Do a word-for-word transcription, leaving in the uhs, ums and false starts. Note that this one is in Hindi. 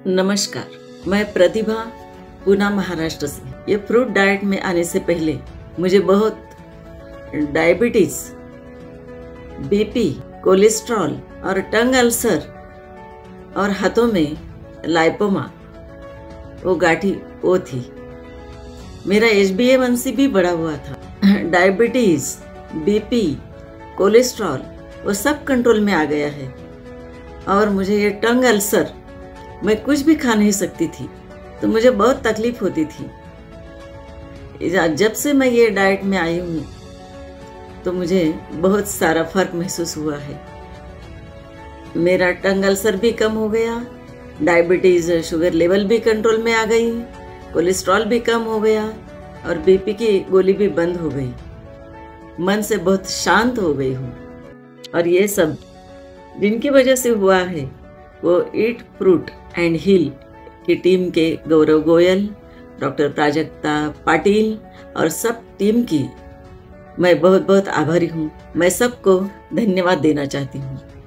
नमस्कार, मैं प्रतिभा पूना महाराष्ट्र से। ये फ्रूट डाइट में आने से पहले मुझे बहुत डायबिटीज, बीपी, कोलेस्ट्रॉल और टंग अल्सर और हाथों में लाइपोमा वो गाठी वो थी। मेरा H B A one C भी बढ़ा हुआ था। डायबिटीज, बीपी, कोलेस्ट्रॉल वो सब कंट्रोल में आ गया है। और मुझे ये टंग अल्सर, मैं कुछ भी खा नहीं सकती थी तो मुझे बहुत तकलीफ होती थी। जब से मैं ये डाइट में आई हूँ तो मुझे बहुत सारा फर्क महसूस हुआ है। मेरा टंग अल्सर भी कम हो गया, डायबिटीज शुगर लेवल भी कंट्रोल में आ गई, कोलेस्ट्रॉल भी कम हो गया और बीपी की गोली भी बंद हो गई। मन से बहुत शांत हो गई हूँ। और ये सब जिनकी वजह से हुआ है वो ईट फ्रूट एंड हील की टीम के गौरव गोयल, डॉक्टर प्राजक्ता पाटिल और सब टीम की मैं बहुत बहुत आभारी हूँ। मैं सबको धन्यवाद देना चाहती हूँ।